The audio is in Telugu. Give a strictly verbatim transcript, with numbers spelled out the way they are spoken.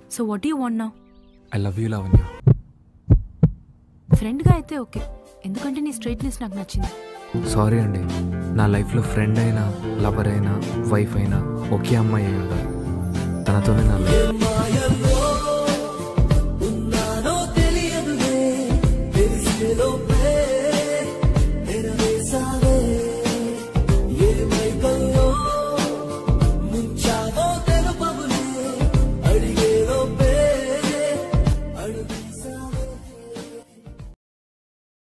So what you want now? I love you Lavanya. ఫ్రెండ్గా అయితే ఓకే, ఎందుకంటే నీ స్ట్రైట్నెస్ నాకు నచ్చింది. సారీ అండి, నా లైఫ్లో ఫ్రెండ్ అయినా లవర్ అయినా వైఫ్ అయినా ఒకే అమ్మాయి ఉండాలి, తనతోనే నా లైఫ్.